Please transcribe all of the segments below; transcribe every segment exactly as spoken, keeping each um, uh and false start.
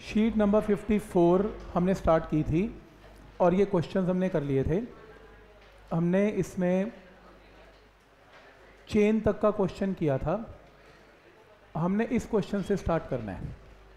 Sheet number चौवन हमने start की थी और ये क्वेश्चंस हमने कर लिए थे। हमने इसमें चेन तक का क्वेश्चन किया था। हमने इस क्वेश्चन से स्टार्ट करना है।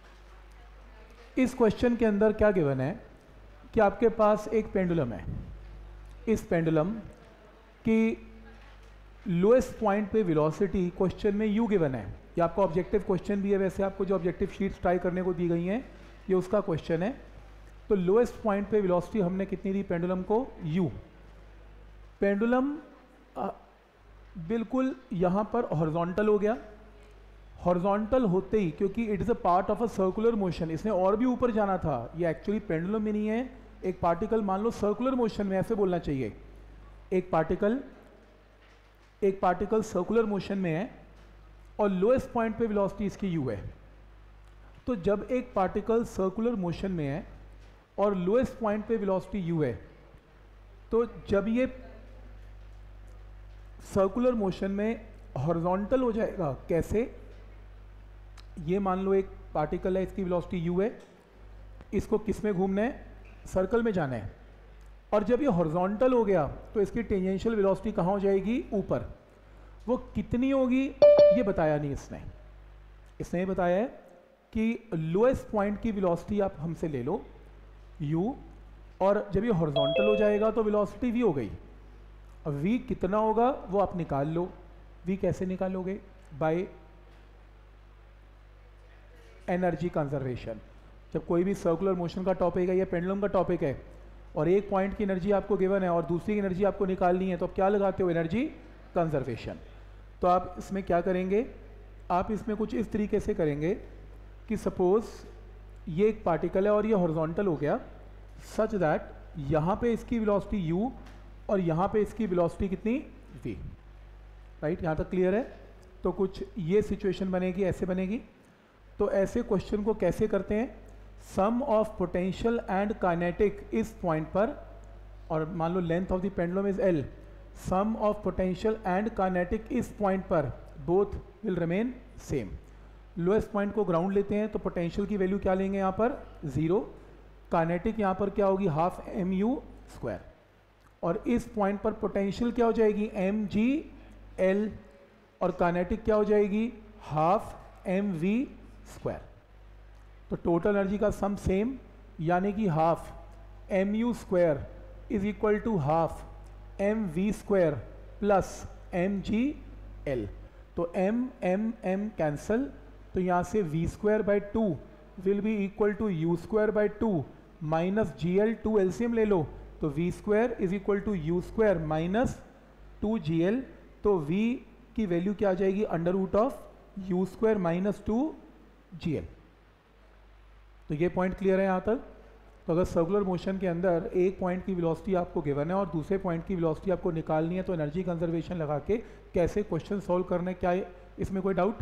इस क्वेश्चन के अंदर क्या गिवन है कि आपके पास एक पेंडुलम है। इस पेंडुलम की लोएस्ट पॉइंट पे वेलोसिटी क्वेश्चन में यू गिवन है। ये आपका ऑब्जेक्टिव क्वेश्चन भी है। वैसे आपको जो ऑब्जेक्टिव शीट्स ट्राई करने को दी गई हैं ये उसका क्वेश्चन है। तो लोएस्ट पॉइंट पे वेलोसिटी हमने कितनी दी पेंडुलम को, यू। पेंडुलम बिल्कुल यहाँ पर हॉरिजॉन्टल हो गया। हॉरिजॉन्टल होते ही, क्योंकि it is a part of a circular motion, इसने और भी ऊपर जाना था। ये एक्चुअली पेंडुलम में नहीं है। एक पार्टिकल मान लो सर्कुलर मोशन में, ऐसे बोलना चाहिए, एक पार्टिकल एक पार्टिकल सर्कुलर मोशन में है और लोएस्ट पॉइंट पे वेलोसिटी इसकी यू है। तो जब एक पार्टिकल सर्कुलर मोशन में है और लोएस्ट पॉइंट पे वेलोसिटी यू है, तो जब ये सर्कुलर मोशन में हॉरिजॉन्टल हो जाएगा, कैसे? ये मान लो एक पार्टिकल है, इसकी वेलोसिटी यू है, इसको किस में घूमना है, सर्कल में जाना है। और जब ये हॉरिजॉन्टल हो गया तो इसकी टेंजेंशियल वेलोसिटी कहाँ हो जाएगी, ऊपर। वो कितनी होगी ये बताया नहीं इसने। इसने ये बताया है कि लोएस्ट पॉइंट की वेलोसिटी आप हमसे ले लो u, और जब ये हॉरिजॉन्टल हो जाएगा तो वेलोसिटी v हो गई। अब v कितना होगा वो आप निकाल लो। v कैसे निकालोगे? By energy conservation. जब कोई भी सर्कुलर मोशन का टॉपिक है या पेंडुलम का टॉपिक है और एक पॉइंट की एनर्जी आपको गिवन है और दूसरी की एनर्जी आपको निकालनी है, तो आप क्या लगाते हो? Energy conservation. तो आप इसमें क्या करेंगे, आप इसमें कुछ इस तरीके से करेंगे कि सपोज ये एक पार्टिकल है और ये हॉरिजॉन्टल हो गया, सच दैट यहाँ पे इसकी वेलोसिटी u और यहाँ पे इसकी वेलोसिटी कितनी, v। राइट, यहाँ तक क्लियर है? तो कुछ ये सिचुएशन बनेगी, ऐसे बनेगी। तो ऐसे क्वेश्चन को कैसे करते हैं? Sum of potential and kinetic इस पॉइंट पर, और मान लो length of the pendulum is l, sum of potential and kinetic इस पॉइंट पर both will remain same. Lowest point को ग्राउंड लेते हैं तो पोटेंशियल की वैल्यू क्या लेंगे यहाँ पर, जीरो। काइनेटिक यहाँ पर क्या होगी, हाफ एम यू स्क्वायर। और इस पॉइंट पर पोटेंशियल क्या हो जाएगी, एम जी एल, और काइनेटिक क्या हो जाएगी, हाफ एम वी स्क्वायर। तो टोटल एनर्जी का सम सेम, यानी कि half m u square is equal to half m v square plus m g l. तो एम एम एम कैंसल, तो यहाँ से v square by two will be equal to u square by two minus g l. Two LCM ले लो, तो v square is equal to u square minus two g l. तो v की value क्या आ जाएगी, under root of u square minus two g l. तो ये पॉइंट क्लियर है यहाँ तक? तो अगर सर्कुलर मोशन के अंदर एक पॉइंट की वेलोसिटी आपको गिवन है और दूसरे पॉइंट की वेलोसिटी आपको निकालनी है, तो एनर्जी कंजर्वेशन लगा के कैसे क्वेश्चन सॉल्व करने, क्या इसमें कोई डाउट?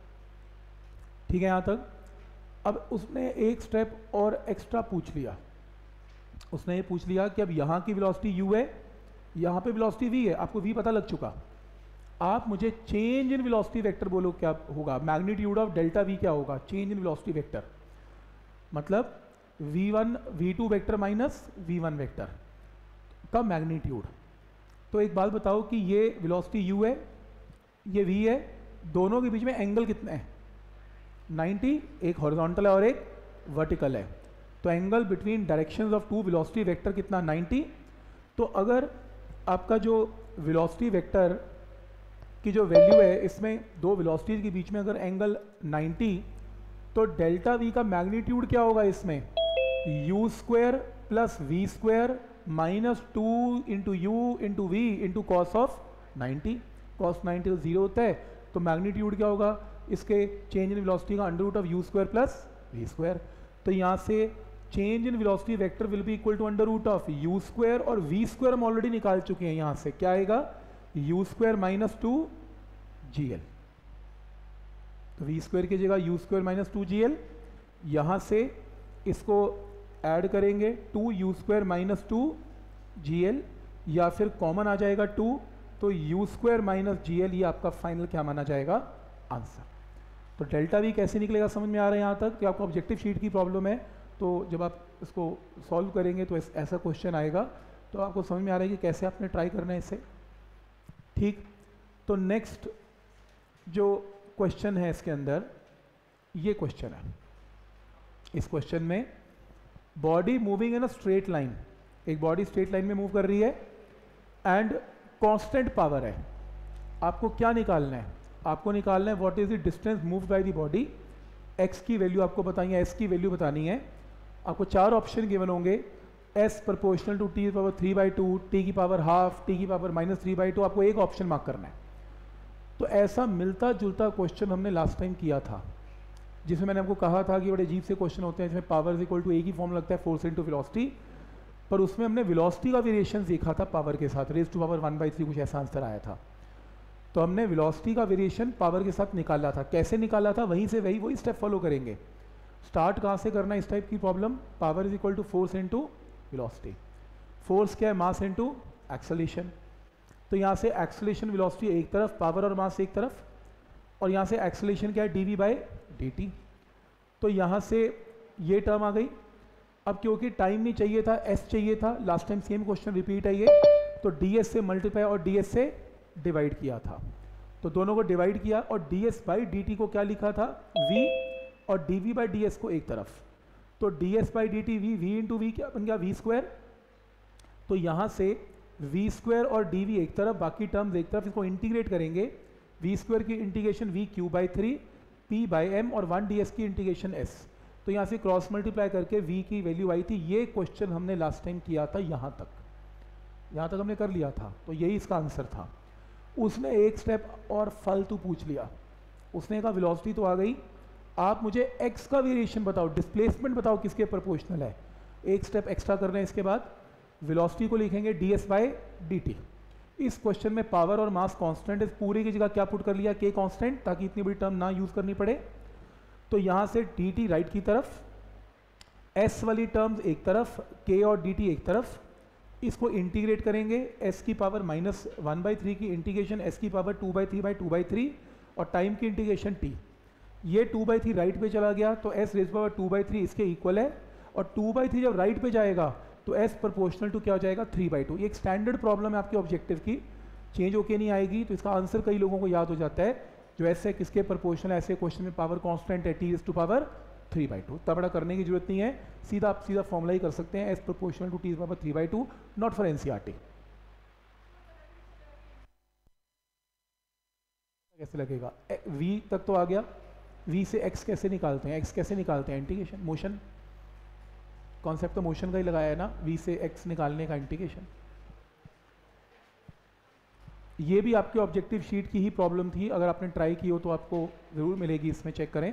ठीक है यहाँ तक? अब उसने एक स्टेप और एक्स्ट्रा पूछ लिया। उसने ये पूछ लिया कि अब यहाँ की वेलोसिटी u है, यहाँ पे वेलोसिटी v है। आपको v पता लग चुका। आप मुझे चेंज इन वेलोसिटी वेक्टर बोलो, क्या होगा? मैग्नीट्यूड ऑफ डेल्टा v क्या होगा? चेंज इन वेलोसिटी वेक्टर मतलब v one v two vector minus v one vector का मैग्नीट्यूड। तो एक बात बताओ कि ये वेलोसिटी u है, ये v है, दोनों के बीच में एंगल कितना है, नाइंटी। एक हॉरिजॉन्टल है और एक वर्टिकल है। तो angle between directions of two velocity vector कितना, नाइंटी। तो अगर आपका जो वेलोसिटी वेक्टर की जो वैल्यू है, इसमें दो वेलोसिटीज के बीच में अगर एंगल नाइंटी, तो डेल्टा वी का मैग्नीट्यूड क्या होगा इसमें, u square plus v square minus two into u into v into cos of ninety. Cos ninety तो जीरो होता है, तो मैग्नीट्यूड क्या होगा इसके, चेंज इन वेलोसिटी का under root of u square plus v square. तो यहाँ से change in velocity vector will be equal to under root of u square, और वी स्क्वायर हम ऑलरेडी निकाल चुके हैं। यहाँ से क्या आएगा, u square minus two g l. तो वी स्क्वायर की जगह u square minus two g l. यहाँ से इसको ऐड करेंगे, two u square minus two g l, या फिर कॉमन आ जाएगा टू, तो u square minus g l. ये आपका फाइनल क्या माना जाएगा, आंसर। तो डेल्टा वी कैसे निकलेगा समझ में आ रहा है यहाँ तक कि आपको ऑब्जेक्टिव शीट की प्रॉब्लम है, तो जब आप इसको सॉल्व करेंगे तो ऐसा क्वेश्चन आएगा, तो आपको समझ में आ रहा है कि कैसे आपने ट्राई करना है इसे। ठीक, तो नेक्स्ट जो क्वेश्चन है इसके अंदर, ये क्वेश्चन है। इस क्वेश्चन में body moving in a straight line, एक बॉडी स्ट्रेट लाइन में मूव कर रही है एंड कांस्टेंट पावर है। आपको क्या निकालना है? आपको निकालना है what is the distance move by the body. X की वैल्यू आपको बतानी है, एस की वैल्यू बतानी है। आपको चार ऑप्शन गिवन होंगे, एस प्रोपोर्शनल टू टी की power three by two, t की पावर हाफ, टी की power minus three by two. आपको एक ऑप्शन मार्क करना है। तो ऐसा मिलता जुलता क्वेश्चन हमने लास्ट टाइम किया था, जिसमें मैंने आपको कहा था कि बड़े अजीब से क्वेश्चन होते हैं जिसमें power is equal to a की फॉर्म लगता है फोर्स इनटू वेलोसिटी, पर उसमें हमने वेलोसिटी का वेरिएशन देखा था पावर के साथ, raise to power one by three कुछ ऐसा आंसर आया था। तो हमने वेलोसिटी का वेरिएशन पावर के साथ निकाला था। कैसे निकाला था? वहीं से वही वही स्टेप फॉलो करेंगे। स्टार्ट कहाँ से करना है इस टाइप की problem? Power is equal to force into velocity. Force क्या है? Mass into acceleration. तो यहाँ से एक्सेलरेशन वेलोसिटी एक तरफ, पावर और मास एक तरफ, और यहाँ से एक्सेलरेशन क्या है? D v by d t. तो यहाँ से ये टर्म आ गई। अब क्योंकि टाइम नहीं चाहिए था, एस चाहिए था, last time same question repeat है ये, तो डी एस से मल्टीप्लाई और डी एस से डिवाइड किया था। तो दोनों को डिवाइड किया और d s by d t को क्या लिखा था? v, और d v by d s को एक तरफ। तो d s by d t v, v into v क्या बन गया? V square. तो यहाँ से वी स्क्वायर और डी वी एक तरफ, बाकी टर्म्स एक तरफ, इसको इंटीग्रेट करेंगे। वी स्क्वायर की integration v cube by three, p by m, और वन डी एस की इंटीग्रेशन एस। तो यहाँ से क्रॉस मल्टीप्लाई करके v की वैल्यू आई थी। ये क्वेश्चन हमने लास्ट टाइम किया था, यहाँ तक यहाँ तक हमने कर लिया था, तो यही इसका आंसर था। उसने एक स्टेप और फालतू पूछ लिया। उसने कहा वेलोसिटी तो आ गई, आप मुझे x का वेरिएशन बताओ, डिस्प्लेसमेंट बताओ किसके प्रोपोर्शनल है। एक स्टेप एक्स्ट्रा करना है। इसके बाद वेलोसिटी को लिखेंगे d s by d t. इस क्वेश्चन में पावर और मास कांस्टेंट है, पूरी की जगह क्या पुट कर लिया? k कांस्टेंट, ताकि इतनी बड़ी टर्म ना यूज करनी पड़े। तो यहाँ से डी टी राइट की तरफ, s वाली टर्म्स एक तरफ, k और dt एक तरफ। इसको इंटीग्रेट करेंगे, s की power minus one by three की इंटीग्रेशन s की power two by three by two by three, और टाइम की इंटीग्रेशन t। ये टू बाई थ्री राइट पे चला गया तो s raise power two by three इसके इक्वल है, और टू बाई थ्री जब राइट पे जाएगा तो s प्रोपोर्शनल टू क्या हो जाएगा? Three by two. ये एक स्टैंडर्ड प्रॉब्लम है आपके ऑब्जेक्टिव की, चेंज होके नहीं आएगी। तो इसका आंसर कई लोगों को याद हो जाता है, जो s है किसके प्रोपोर्शनल है। ऐसे क्वेश्चन में पावर कांस्टेंट है t raise to power three by two. तब बड़ा करने की जरूरत नहीं है, सीधा आप सीधा फॉर्मूला ही कर सकते हैं, s proportional to t raise power three by two, not for NCERT. कैसे लगेगा? v तक तो आ गया, v से x कैसे निकालते हैं? x कैसे निकालते हैं? इंटीग्रेशन, मोशन, कॉन्सेप्ट तो मोशन का ही लगाया है ना, v से x निकालने का इंटीग्रेशन। ये भी आपके ऑब्जेक्टिव शीट की ही प्रॉब्लम थी, अगर आपने ट्राई की हो तो आपको जरूर मिलेगी, इसमें चेक करें।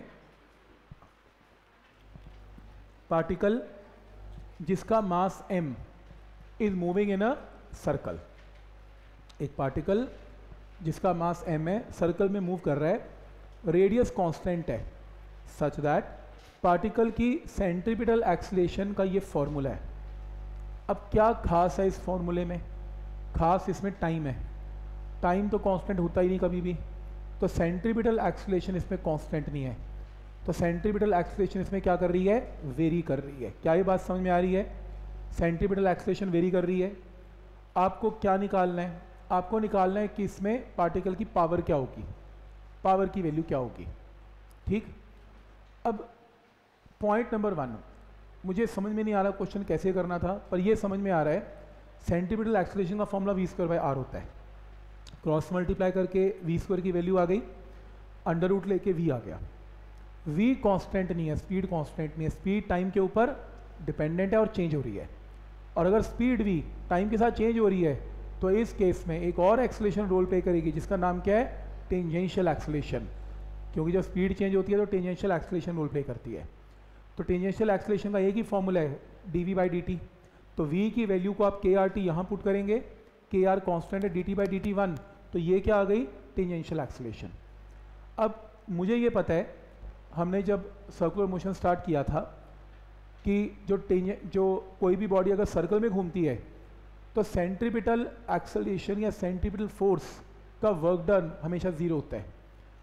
पार्टिकल जिसका mass m is moving in a circle. एक पार्टिकल जिसका मास m है, सर्कल में मूव कर रहा है, रेडियस कांस्टेंट है, सच दैट पार्टिकल की सेंट्रीपिटल एक्सीलरेशन का ये फॉर्मूला है। अब क्या खास है इस फॉर्मूले में? खास इसमें टाइम है। टाइम तो कांस्टेंट होता ही नहीं कभी भी, तो सेंट्रीपिटल एक्सीलरेशन इसमें कांस्टेंट नहीं है। तो सेंट्रीपिटल एक्सीलरेशन इसमें क्या कर रही है? वेरी कर रही है। क्या ये बात समझ में आ रही है? सेंट्रीपिटल एक्सीलरेशन वेरी कर रही है। आपको क्या निकालना है? आपको निकालना है कि इसमें पार्टिकल की पावर क्या होगी, पावर की वैल्यू क्या होगी। ठीक, अब पॉइंट नंबर वन, मुझे समझ में नहीं आ रहा क्वेश्चन कैसे करना था, पर ये समझ में आ रहा है। सेंट्रीपिटल एक्सीलरेशन का formula v square by r होता है। क्रॉस मल्टीप्लाई करके वी स्क्वायर की वैल्यू आ गई, अंडर रूट लेके वी आ गया। वी कांस्टेंट नहीं है, स्पीड कांस्टेंट नहीं है, स्पीड टाइम के ऊपर डिपेंडेंट है और चेंज हो रही है। और अगर स्पीड वी टाइम के साथ चेंज हो रही है तो इस केस में एक और एक्सीलरेशन रोल प्ले करेगी, जिसका नाम क्या है? Tangential acceleration. क्योंकि जब स्पीड चेंज होती है तो टेंजेंशियल एक्सीलरेशन रोल प्ले करती है। तो टेंजेंशियल एक्सीलरेशन का एक ही फॉर्मूला है, d v by d t. तो v की वैल्यू को आप के आर टी यहाँ पुट करेंगे, के आर कॉन्स्टेंट है, d t by d t one, तो ये क्या आ गई? Tangential acceleration. अब मुझे ये पता है, हमने जब सर्कुलर मोशन स्टार्ट किया था कि जो टेंजे जो कोई भी बॉडी अगर सर्कल में घूमती है तो सेंट्रीपिटल एक्सेलरेशन या सेंट्रीपिटल फोर्स का वर्क डन हमेशा ज़ीरो होता है।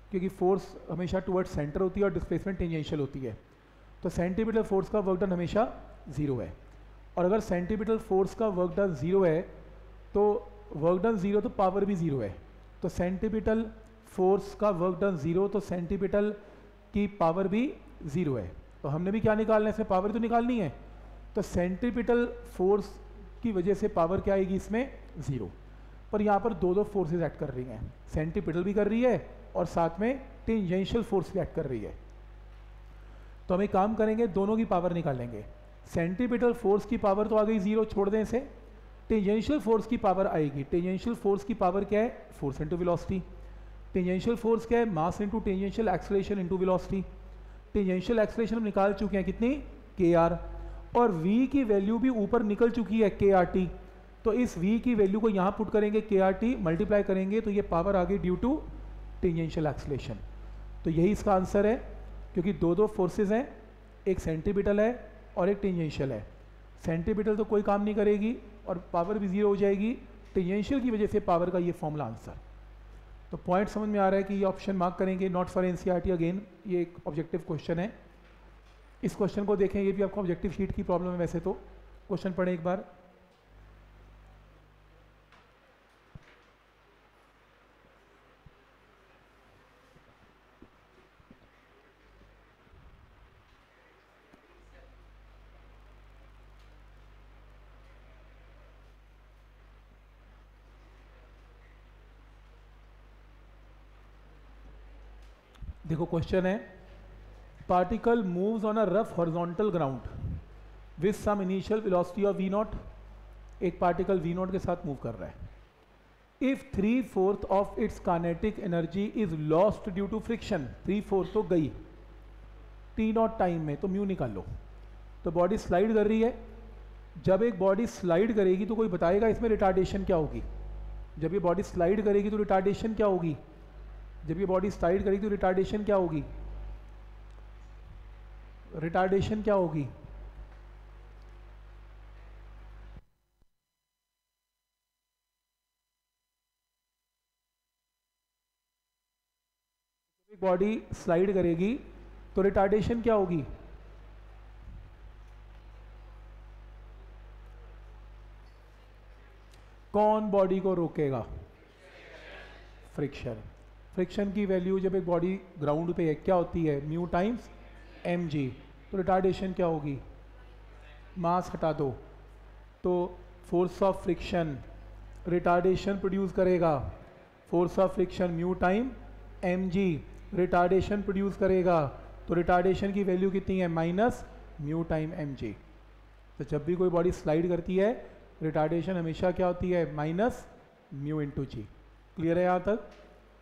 क्योंकि फोर्स हमेशा टुवर्ड्स सेंटर होती है और डिस्प्लेसमेंट टेंजेंशियल होती है, तो सेंटीमीटर फोर्स का वर्क डन हमेशा ज़ीरो है। और अगर सेंटीमीटर फोर्स का वर्क डन ज़ीरो है तो वर्क डन ज़ीरो तो पावर भी ज़ीरो है, तो सेंटीमीटर फोर्स का वर्क डन ज़ीरो तो सेंटीमीटर की पावर भी ज़ीरो है। तो हमने भी क्या निकालना है, इसमें पावर तो निकालनी है, तो सेंटीमीटर फोर्स की वजह से पावर क्या आएगी इसमें, ज़ीरो। पर यहाँ पर दो दो फोर्सेस एक्ट कर रही हैं, सेंटीमीटर भी कर रही है और साथ में टेंजेंशियल फोर्स भी एक्ट कर रही है। तो हम एक काम करेंगे, दोनों की पावर निकालेंगे। सेंटीमीटर फोर्स की पावर तो आ गई ज़ीरो, छोड़ दें इसे। टेंजेंशियल फोर्स की पावर आएगी, टेंजेंशियल फोर्स की पावर क्या है, force into velocity. Tangential force क्या है, mass into tangential acceleration into velocity. Tangential acceleration हम निकाल चुके हैं कितनी, के आर, और v की वैल्यू भी ऊपर निकल चुकी है, के आर टी। तो इस v की वैल्यू को यहाँ पुट करेंगे, के आर टी मल्टीप्लाई करेंगे तो ये पावर आ गई ड्यू टू टेंजेंशियल एक्सेलरेशन। तो यही इसका आंसर है, क्योंकि दो दो फोर्सेस हैं, एक सेंटीमीटर है और एक टेंजेंशियल है। सेंटीमीटर तो कोई काम नहीं करेगी और पावर भी ज़ीरो हो जाएगी, टेंजेंशियल की वजह से पावर का ये फॉर्मूला आंसर। तो पॉइंट समझ में आ रहा है कि ये ऑप्शन मार्क करेंगे, नॉट फॉर एनसीईआरटी। अगेन ये एक ऑब्जेक्टिव क्वेश्चन है, इस क्वेश्चन को देखें, ये भी आपको ऑब्जेक्टिव शीट की प्रॉब्लम है। वैसे तो क्वेश्चन पढ़ें एक बार। देखो क्वेश्चन है, particle moves on a rough horizontal ground with some initial velocity of v naught. एक पार्टिकल वी नॉट के साथ मूव कर रहा है। If three fourth of its kinetic energy is lost due to friction, three fourth तो गई T not time में, तो म्यू निकाल लो। तो बॉडी स्लाइड कर रही है, जब एक बॉडी स्लाइड करेगी तो कोई बताएगा इसमें रिटार्डेशन क्या होगी। जब ये बॉडी स्लाइड करेगी तो रिटार्डेशन क्या होगी, जब ये बॉडी स्लाइड करेगी तो रिटार्डेशन क्या होगी, रिटार्डेशन क्या होगी, बॉडी स्लाइड करेगी तो रिटार्डेशन क्या होगी, कौन बॉडी को रोकेगा, फ्रिक्शन। फ्रिक्शन की वैल्यू जब एक बॉडी ग्राउंड पे है क्या होती है, म्यू टाइम्स एम जी। तो रिटार्डेशन क्या होगी, मास हटा दो तो force of friction retardation produce करेगा, force of friction mu time m g retardation produce करेगा। तो रिटार्डेशन की वैल्यू कितनी है, minus mu time m g. तो जब भी कोई बॉडी स्लाइड करती है रिटार्डेशन हमेशा क्या होती है, minus mu into g. Clear है यहाँ तक।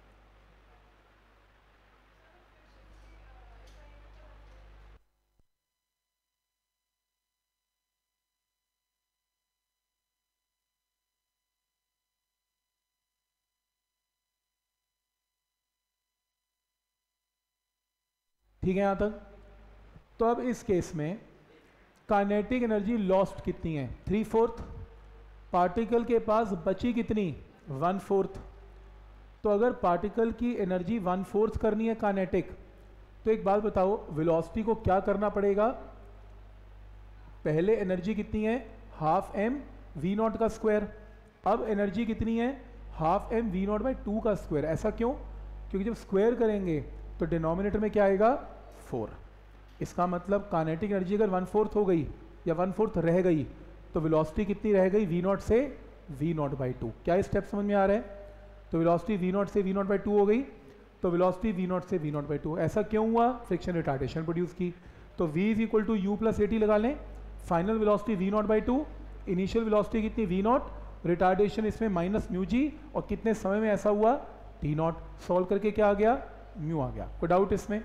ठीक है यहाँ तक। तो अब इस केस में काइनेटिक एनर्जी लॉस्ट कितनी है, थ्री फोर्थ। पार्टिकल के पास बची कितनी, वन फोर्थ। तो अगर पार्टिकल की एनर्जी वन फोर्थ करनी है काइनेटिक, तो एक बात बताओ, वेलोसिटी को क्या करना पड़ेगा, पहले एनर्जी कितनी है, हाफ एम वी नॉट का स्क्वायर। अब एनर्जी कितनी है, half m v naught by two का स्क्वायर। ऐसा क्यों, क्योंकि जब स्क्वायर करेंगे तो डिनोमिनेटर में क्या आएगा, फोर। इसका मतलब काइनेटिक एनर्जी अगर वन फोर्थ हो गई या वन फोर्थ रह गई तो वेलोसिटी कितनी रह गई, वी नॉट से वी नॉट बाई टू। क्या स्टेप समझ में आ रहा है। तो वेलोसिटी वी नॉट से वी नॉट बाई टू हो गई, तो वेलोसिटी वी नॉट से वी नॉट बाई टू। ऐसा क्यों हुआ, फ्रिक्शन रिटार्डेशन प्रोड्यूस की। तो v is equal to u plus a t लगा लें। Final velocity v naught by two, initial velocity कितनी वी नॉट, रिटार्डेशन इसमें माइनस म्यू जी, और कितने समय में ऐसा हुआ, टी नॉट। सॉल्व करके क्या आ गया, म्यू आ गया। कोई डाउट इसमें।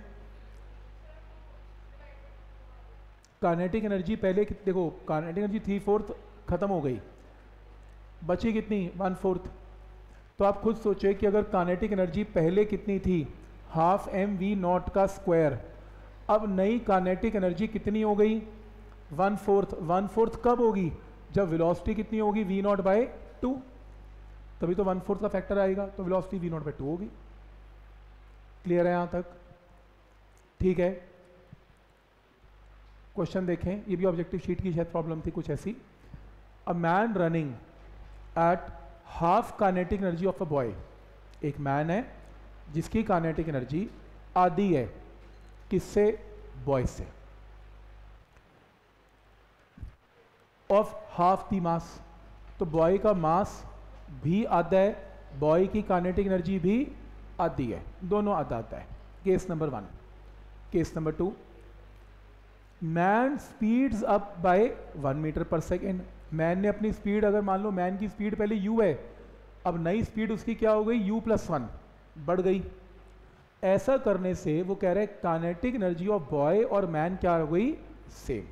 काइनेटिक एनर्जी पहले देखो, काइनेटिक एनर्जी थ्री फोर्थ खत्म हो गई, बची कितनी, वन फोर्थ। तो आप खुद सोचिए कि अगर काइनेटिक एनर्जी पहले कितनी थी, हाफ एम वी नॉट का स्क्वायर। अब नई काइनेटिक एनर्जी कितनी हो गई, वन फोर्थ। वन फोर्थ कब होगी, जब वेलोसिटी कितनी होगी, वी नॉट बाय टू, तभी तो वन फोर्थ का फैक्टर आएगा। तो velocity v naught by two होगी। क्लियर है यहाँ तक? ठीक है, क्वेश्चन देखें, ये भी ऑब्जेक्टिव शीट की शायद प्रॉब्लम थी कुछ ऐसी। A man running at half kinetic energy of a boy, एक मैन है जिसकी काइनेटिक एनर्जी आधी है, किससे? बॉय से, ऑफ हाफ दी मास, तो बॉय का मास भी आधा है, बॉय की काइनेटिक एनर्जी भी आधी है, दोनों आधा आता है। Case number one. Case number two, man speeds up by one metre per second, man ने अपनी स्पीड, अगर मान लो मैन की स्पीड पहले u है, अब नई स्पीड उसकी क्या हो गई? u प्लस वन बढ़ गई। ऐसा करने से वो कह रहे हैं काइनेटिक एनर्जी ऑफ बॉय और मैन क्या हो गई? सेम।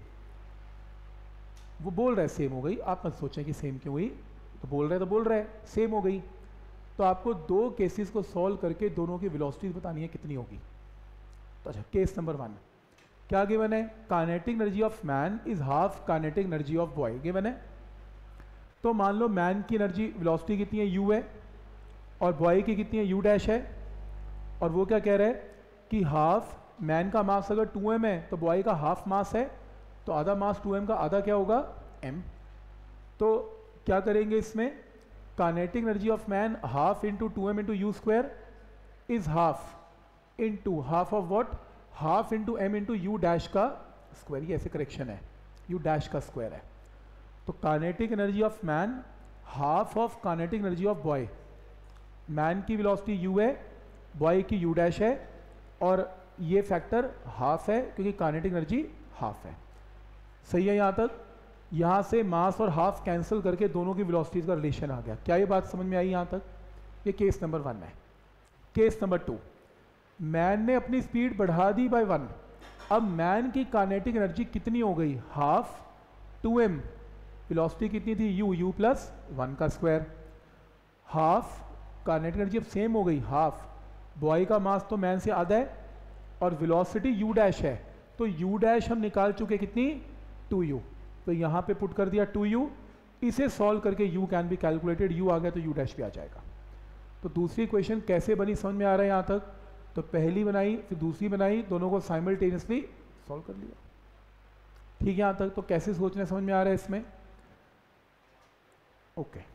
वो बोल रहे सेम हो गई, आप मत सोचें कि सेम क्यों हुई, तो बोल रहे तो बोल रहे सेम हो गई। तो आपको दो केसेस को सॉल्व करके दोनों की वेलोसिटीज बतानी है कितनी होगी। तो अच्छा, केस नंबर वन क्या गिवन है? Kinetic energy of man is half kinetic energy of boy given है। तो मान लो मैन की एनर्जी वेलोसिटी कितनी है? u है, और बॉय की कितनी है? u डैश है। और वो क्या कह रहे हैं कि हाफ, मैन का मास अगर टू एम है तो बॉय का हाफ मास है, तो आधा मास टू एम का आधा क्या होगा? m। तो क्या करेंगे इसमें? Kinetic energy of man half into two m into u square is half into half of what? Half into m into u dash का स्क्वायर, ये ऐसे करेक्शन है, यू डैश का स्क्वायर है। तो kinetic energy of man half of kinetic energy of boy, man की velocity u है, boy की u डैश है, और ये फैक्टर हाफ है क्योंकि काइनेटिक एनर्जी हाफ है। सही है यहाँ तक? यहाँ से मास और हाफ कैंसिल करके दोनों की वेलोसिटीज का रिलेशन आ गया। क्या ये बात समझ में आई यहाँ तक? ये केस नंबर वन है। केस नंबर टू, मैन ने अपनी स्पीड बढ़ा दी बाय वन, अब मैन की काइनेटिक एनर्जी कितनी हो गई? हाफ टू एम, वेलोसिटी कितनी थी? u, u प्लस वन का स्क्वायर, हाफ काइनेटिक एनर्जी अब सेम हो गई, हाफ, बॉय का मास तो मैन से आधा है, और वेलोसिटी u डैश है, तो u डैश हम निकाल चुके कितनी? Two u. तो यहाँ पे पुट कर दिया टू यू, इसे सॉल्व करके u can be calculated, u आ गया तो u डैश भी आ जाएगा। तो दूसरी इक्वेशन कैसे बनी समझ में आ रहा है यहाँ तक? तो पहली बनाई फिर दूसरी बनाई, दोनों को साइमल्टेनियसली सॉल्व कर लिया। ठीक है यहाँ तक? तो कैसे सोचना समझ में आ रहा है इसमें? Okay okay.